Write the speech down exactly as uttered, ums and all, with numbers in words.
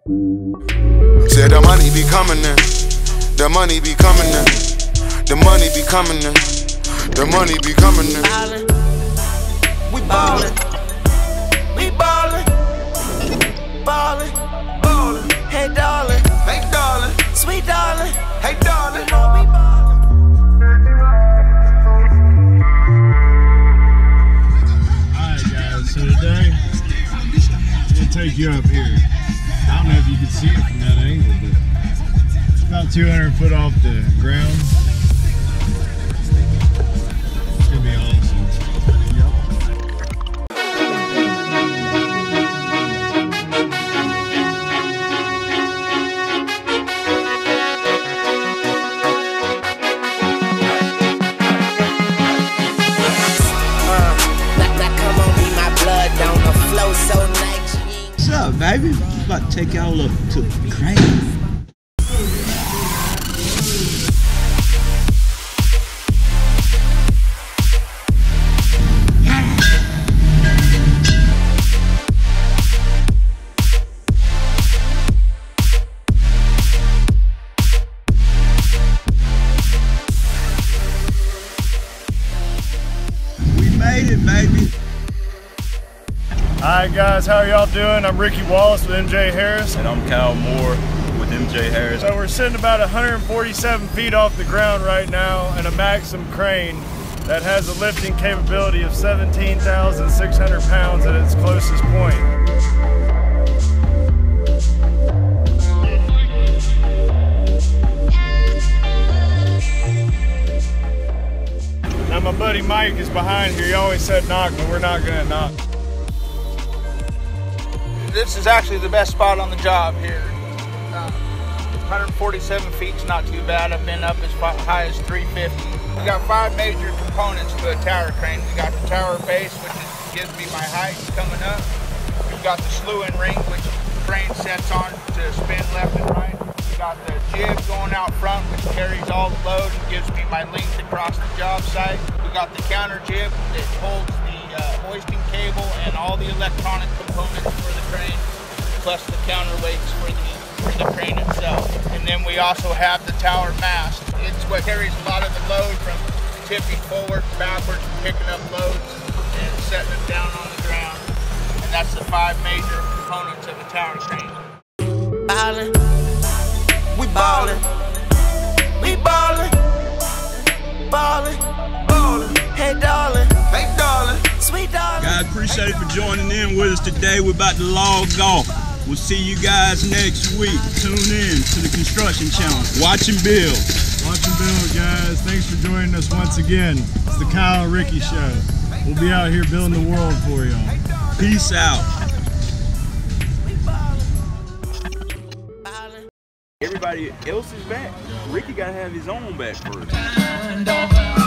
Said the money be coming in, the money be coming in, the money be coming in, the money be coming in. Ballin', we ballin', we ballin', ballin', ballin'. Hey darling, hey darling, sweet darling, hey darling, you know we ballin'. Alright guys, so today we'll take you up here. I don't know if you can see it from that angle, but it's about two hundred foot off the ground. It's gonna be awesome. What's up, baby? I'm about to take y'all up to Crane. We made it, baby. Alright guys, how are y'all doing? I'm Ricky Wallace with M J Harris. And I'm Kyle Moore with M J Harris. So we're sitting about one hundred forty-seven feet off the ground right now in a Maxim crane that has a lifting capability of seventeen thousand six hundred pounds at its closest point. Now my buddy Mike is behind here. He always said knock, but we're not gonna knock. This is actually the best spot on the job here. Uh, one hundred forty-seven feet is not too bad. I've been up as high as three fifty. We got five major components to a tower crane. We got the tower base, which is, gives me my height coming up. We've got the slewing ring, which the crane sets on to spin left and right. We got the jib going out front, which carries all the load and gives me my length across the job site. We got the counter jib that holds the uh, hoisting cable and all the electronic components for the crane, plus the counterweights for the, for the crane itself. And then we also have the Tower Mast. It's what carries a lot of the load from tipping forward, backwards, picking up loads and setting them down on the ground. And that's the five major components of a tower crane. Ballin', we ballin', we ballin', ballin', ballin'. Hey darling, hey darling, sweet darling. Guys, appreciate it for joining in with us today. We're about to log off. We'll see you guys next week. Tune in to the construction channel. Watch and build. Watch and build, guys. Thanks for joining us once again. It's the Kyle and Ricky Show. We'll be out here building the world for y'all. Peace out. Everybody else is back. Ricky gotta have his own back first.